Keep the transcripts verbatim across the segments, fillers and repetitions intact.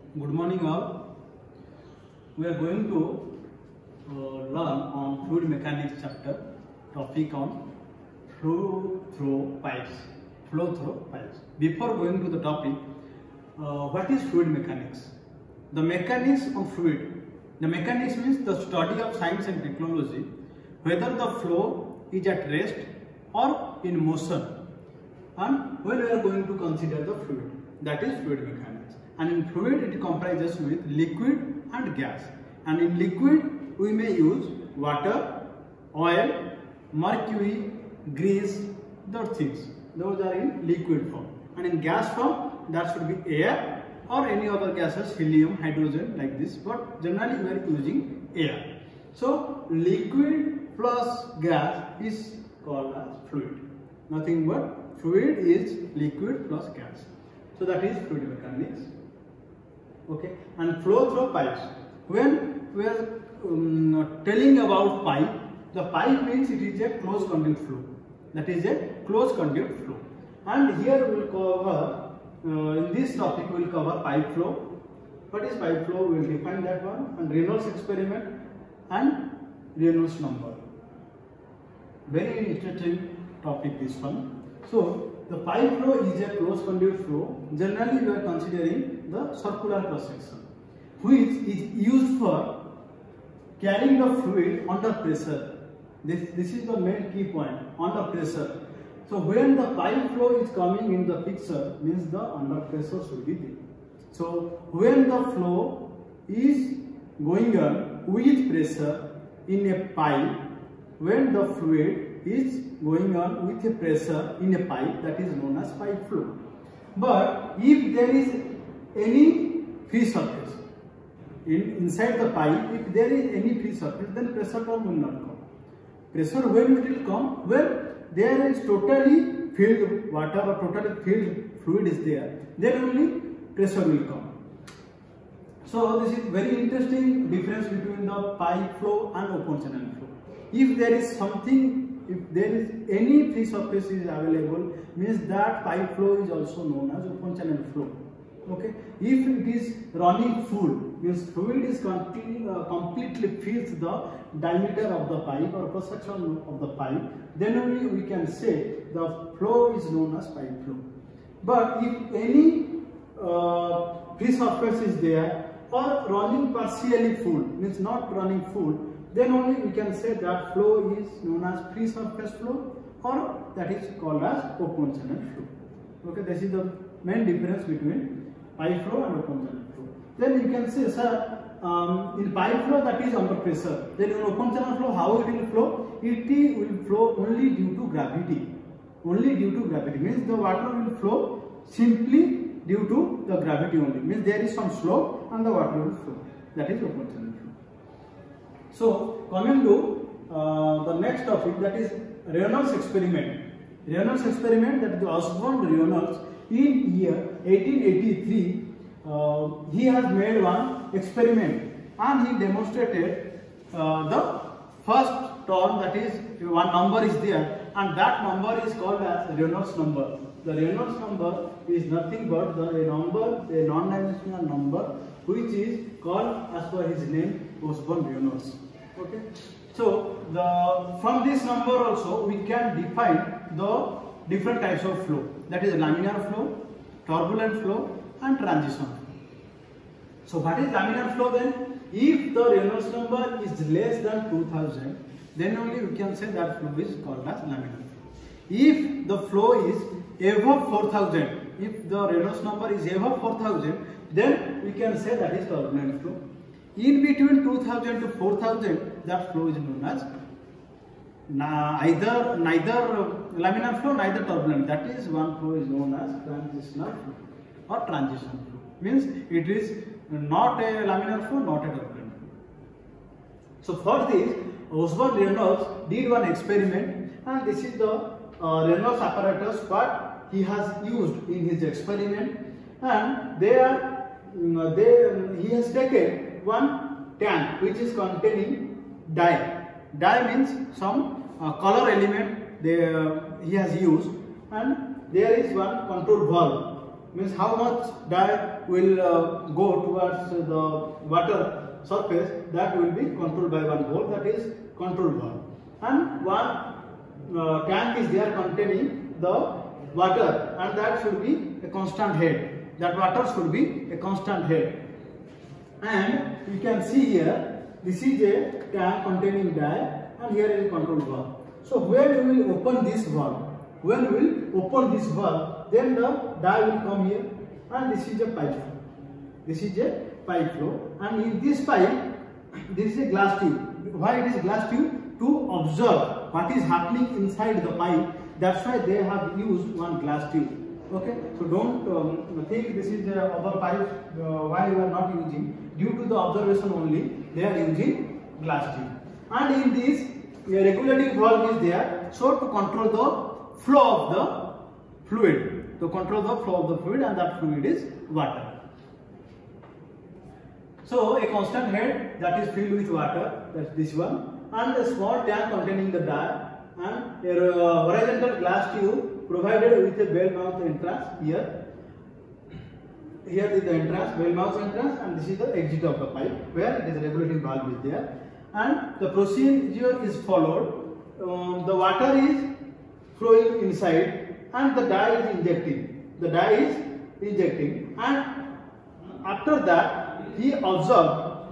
Good morning all. We are going to uh, learn on fluid mechanics chapter, topic on flow through pipes. Flow through pipes. Before going to the topic, uh, what is fluid mechanics? The mechanics of fluid. The mechanics means the study of science and technology, whether the flow is at rest or in motion, and when we are going to consider the fluid, that is fluid mechanics. And in fluid it comprises with liquid and gas, and in liquid we may use water, oil, mercury, grease, those things. Those are in liquid form. And in gas form, that should be air or any other gases, helium, hydrogen, like this, but generally we are using air. So liquid plus gas is called as fluid. Nothing but fluid is liquid plus gas. So that is fluid mechanics. Okay, and flow through pipes. When we are um, telling about pipe, the pipe means it is a closed conduit flow. That is a closed conduit flow. And here we will cover, uh, in this topic we will cover pipe flow. What is pipe flow? We will define that one, and Reynolds experiment and Reynolds number. Very interesting topic this one. So the pipe flow is a closed conduit flow. Generally we are considering the circular cross section, which is used for carrying the fluid under pressure. This, this is the main key point, under pressure. So when the pipe flow is coming in the picture, means the under pressure should be there. So when the flow is going on with pressure in a pipe, when the fluid is going on with a pressure in a pipe, that is known as pipe flow. But if there is any free surface in, inside the pipe, if there is any free surface, then pressure term will not come. Pressure when it will come? When there is totally filled water or totally filled fluid is there, then only pressure will come. So this is very interesting difference between the pipe flow and open channel flow. If there is something, if there is any free surface is available, means that pipe flow is also known as open channel flow. Okay. If it is running full, means fluid is continue, uh, completely fills the diameter of the pipe or cross section of the pipe, then only we can say the flow is known as pipe flow. But if any uh, free surface is there or running partially full, means not running full, then only we can say that flow is known as free surface flow, or that is called as open channel flow. Okay, this is the main difference between pipe flow and open channel flow. Then you can say, sir, um, in pipe flow that is under pressure. Then in open channel flow, how it will flow? It will flow only due to gravity. Only due to gravity means the water will flow simply due to the gravity only. Means there is some slope and the water will flow. That is open channel flow. So coming to uh, the next topic, that is Reynolds experiment. Reynolds experiment, that is Osborne Reynolds, in year eighteen eighty-three, uh, he has made one experiment and he demonstrated uh, the first term, that is one number is there, and that number is called as Reynolds number. The Reynolds number is nothing but the a number, a non-dimensional number, which is called as per his name Osborne Reynolds. Okay. So the from this number also we can define the different types of flow, that is laminar flow, turbulent flow and transition flow. So what is laminar flow then? If the Reynolds number is less than two thousand, then only we can say that flow is called as laminar flow. If the flow is above four thousand, if the Reynolds number is above four thousand, then we can say that is turbulent flow. In between two thousand to four thousand, that flow is known as either neither laminar flow, neither turbulent. That is one flow is known as transitional flow or transition flow. Means it is not a laminar flow, not a turbulent flow. So for this, Osborne Reynolds did one experiment, and this is the uh, Reynolds apparatus what he has used in his experiment, and they are uh, they he has taken one tank which is containing dye. Dye means some uh, color element they, uh, he has used, and there is one control valve. means how much dye will uh, go towards the water surface, that will be controlled by one valve, that is control valve. And one uh, tank is there containing the water, and that should be a constant head. That water should be a constant head. And you can see here, this is a tank containing dye, and here is a control valve. So when we will open this valve, when we will open this valve, then the dye will come here, and this is a pipe flow. This is a pipe flow, and in this pipe, this is a glass tube. Why it is glass tube? To observe what is happening inside the pipe. That's why they have used one glass tube. Okay, so don't um, think this is the other pipe uh, why you are not using. Due to the observation only, they are using glass tube. And in this, a regulating valve is there, so to control the flow of the fluid, to control the flow of the fluid, and that fluid is water. So a constant head that is filled with water, that's this one, and a small tank containing the dye, and a uh, horizontal glass tube provided with a bell mouth entrance here. Here is the entrance, bell mouth entrance, and this is the exit of the pipe where it is a regulating valve is there. And the procedure is followed. Um, the water is flowing inside, and the dye is injecting. The dye is injecting, and after that he observed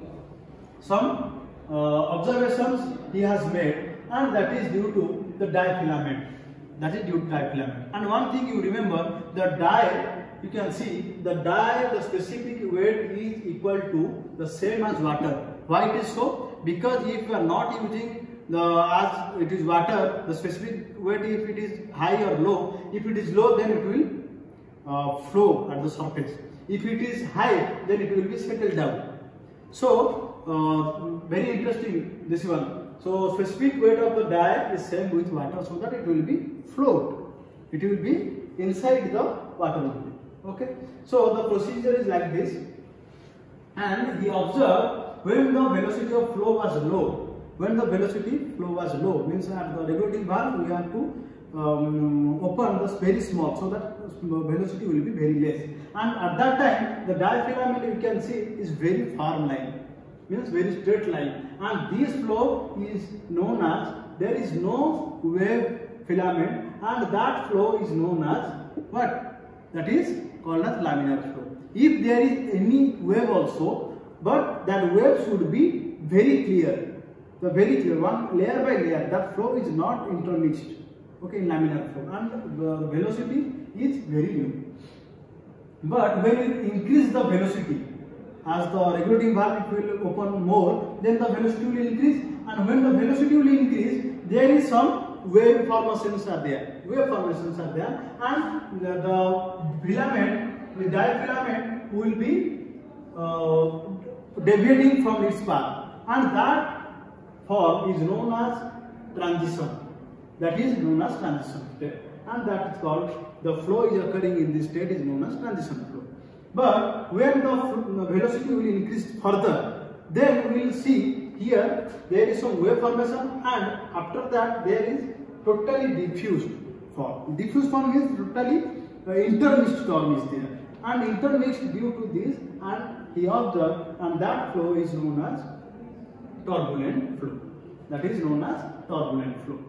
some uh, observations he has made, and that is due to the dye filament. That is due to dye filament. And one thing you remember, the dye, you can see the dye, the specific weight is equal to the same as water. Why it is so? Because if you are not using the as it is water, the specific weight, if it is high or low, if it is low, then it will uh, flow at the surface. If it is high, then it will be settled down. So uh, very interesting this one. So specific weight of the dye is same with water, so that it will be float. It will be inside the water only. Okay. So the procedure is like this. And he observed when the velocity of flow was low. When the velocity flow was low, means at the regulating valve we have to um, open this very small, so that velocity will be very less. And at that time, the dye filament you can see is very firm line, means very straight line. And this flow is known as, there is no wave filament, and that flow is known as what? That is called as laminar flow. If there is any wave also, but that wave should be very clear. The very clear one, layer by layer, that flow is not intermixed. Okay, in laminar flow, and the velocity is very low. But when we increase the velocity, as the regulating valve will open more, then the velocity will increase, and when the velocity will increase, there is some wave formations are there. Wave formations are there, and the, the filament, the dye filament will be uh, deviating from its path, and that form is known as transition. That is known as transition state, and that is called, the flow is occurring in this state is known as transition flow. But when the velocity will increase further, then we will see here there is some wave formation, and after that there is totally diffused form. Diffused form is totally uh, intermixed form is there, and intermixed due to this, and he observed, and that flow is known as turbulent flow. That is known as turbulent flow.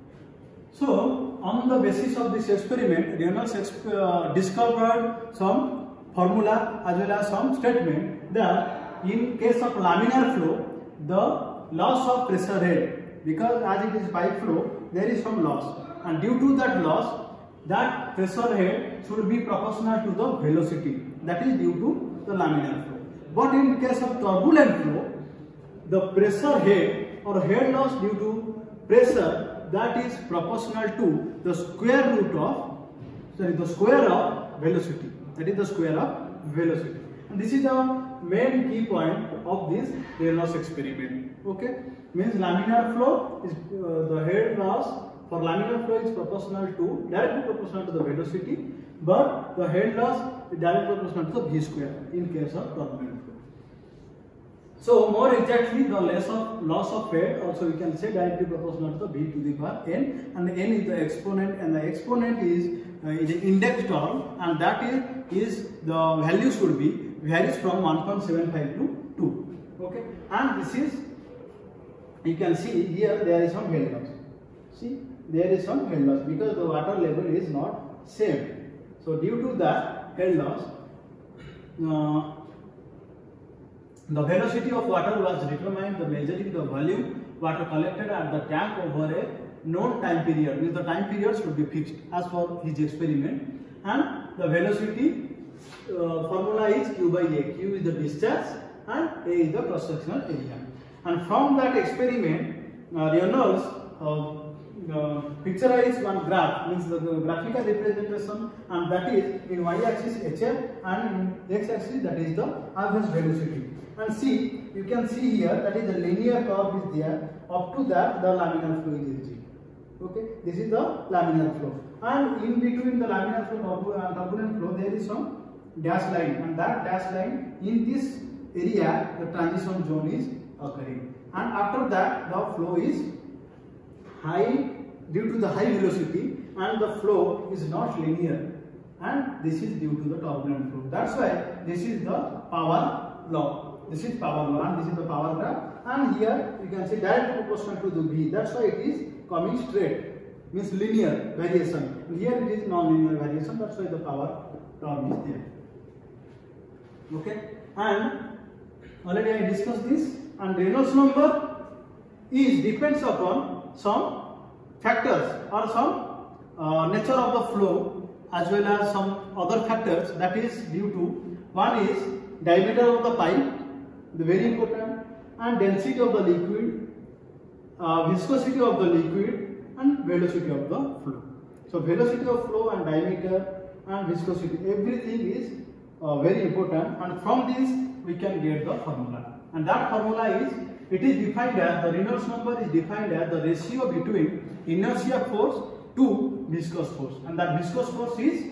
So, on the basis of this experiment, Reynolds uh, discovered some formula as well as some statement that in case of laminar flow, the loss of pressure head, because as it is pipe flow, there is some loss, and due to that loss, that pressure head should be proportional to the velocity. That is due to the laminar flow. But in case of turbulent flow, the pressure head or head loss due to pressure, that is proportional to the square root of, sorry, the square of velocity. That is the square of velocity. And this is the main key point of this Reynolds experiment. Okay, means laminar flow is uh, the head loss for laminar flow is proportional to, directly proportional to the velocity, but the head loss is directly proportional to the v square in case of turbulent flow. So more exactly, the loss of loss of weight also we can say directly proportional to v to the power n, and n is the exponent, and the exponent is uh, is an index term, and that is is the value should be varies from one point seven five to two. Okay, and this is, you can see here there is some head loss. See, there is some head loss because the water level is not same. So due to that head loss, uh, the velocity of water was determined by measuring the volume water collected at the tank over a known time period. Means the time period should be fixed as for his experiment, and the velocity uh, formula is Q by A. Q is the discharge and A is the cross sectional area. And from that experiment, uh, Reynolds uh, uh, picturized one graph, means the, the graphical representation, and that is in y-axis H F and in x-axis that is the average velocity. And see, you can see here that is the linear curve is there. Up to that, the laminar flow is reaching. Okay, this is the laminar flow, and in between the laminar flow and turbulent flow there is some dash line, and that dash line, in this area the transition zone is occurring, and after that the flow is high due to the high velocity, and the flow is not linear, and this is due to the turbulent flow. That's why this is the power law. This is power law, and this is the power graph, and here you can say direct proportional to the V. That's why it is coming straight, means linear variation. And here it is non-linear variation. That's why the power term is there. Okay, and already I discussed this. And Reynolds number is depends upon some factors or some uh, nature of the flow, as well as some other factors. That is due to, one is diameter of the pipe, the very important, and density of the liquid, uh, viscosity of the liquid, and velocity of the flow. So velocity of flow and diameter and viscosity, everything is uh, very important, and from this we can get the formula, and that formula is, it is defined as, the Reynolds number is defined as the ratio between inertia force to viscous force, and that viscous force is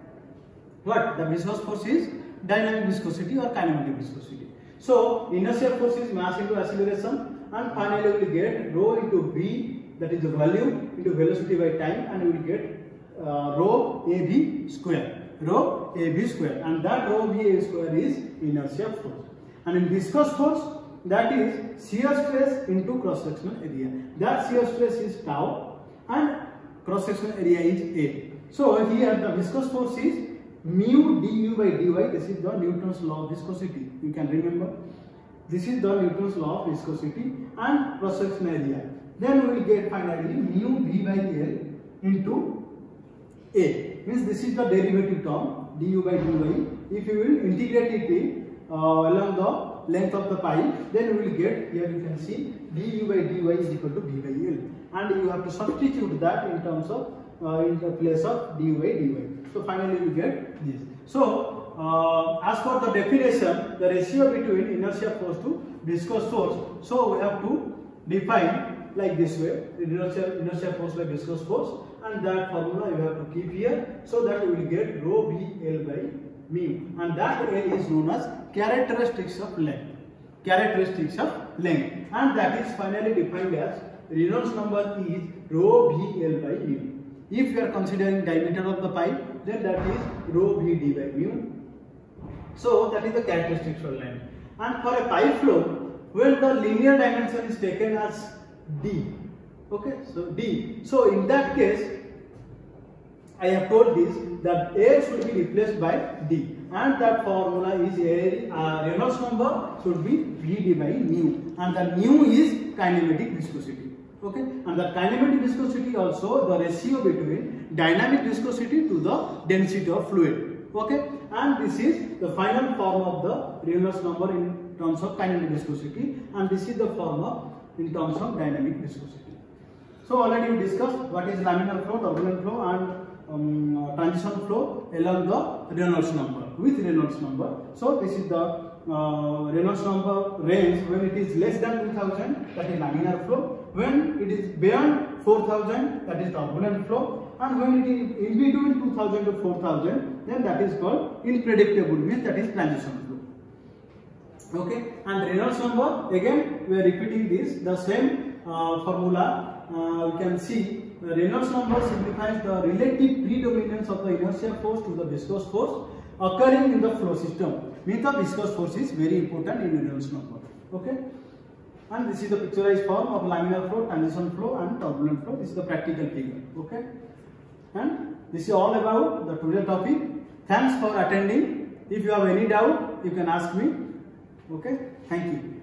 what? The viscous force is dynamic viscosity or kinematic viscosity. So inertia force is mass into acceleration, and finally we will get rho into V, that is the volume, into velocity by time, and we will get uh, rho A V square, rho A V square, and that rho V A V square is inertia force. And in viscous force, that is shear stress into cross sectional area. That shear stress is tau, and cross sectional area is A. So here the viscous force is mu du by dy. This is the Newton's law of viscosity. You can remember. This is the Newton's law of viscosity, and cross sectional area. Then we will get finally mu v by L into A. Means this is the derivative term du by dy. If you will integrate it in, uh, along the length of the pipe, then we will get, here you can see du by dy is equal to v by L, and you have to substitute that in terms of uh, in the place of du by dy. So finally we get this. So uh, as for the definition, the ratio between inertia force to viscous force, so we have to define like this way, inertia, inertia force by viscous force, and that formula you have to keep here, so that we will get rho v L by mu, and that L is known as characteristics of length, characteristics of length, and that is finally defined as Reynolds number is rho v L by mu. If you are considering diameter of the pipe, then that is rho v d by mu. So that is the characteristics of length. And for a pipe flow, when the linear dimension is taken as d, okay, so d. So in that case, I have told this that A should be replaced by d, and that formula is A, uh, Reynolds number should be v d by mu, and the mu is kinematic viscosity. Okay, and the kinematic viscosity also the ratio between dynamic viscosity to the density of fluid. Okay, and this is the final form of the Reynolds number in terms of kinetic viscosity, and this is the formula in terms of dynamic viscosity. So already we discussed what is laminar flow, turbulent flow, and um, uh, transition flow along the Reynolds number, with Reynolds number. So this is the uh, Reynolds number range when it is less than two thousand, that is laminar flow. When it is beyond four thousand, that is turbulent flow, and when it is in between two thousand to four thousand, then that is called unpredictable, means that is transition flow. Okay, and Reynolds number, again we are repeating this, the same uh, formula. Uh, you can see the Reynolds number signifies the relative predominance of the inertial force to the viscous force occurring in the flow system. Means the viscous force is very important in Reynolds number. Okay, and this is the picturized form of laminar flow, transition flow and turbulent flow. This is the practical figure. Okay, and this is all about the today's topic. Thanks for attending. If you have any doubt, you can ask me. Okay, thank you.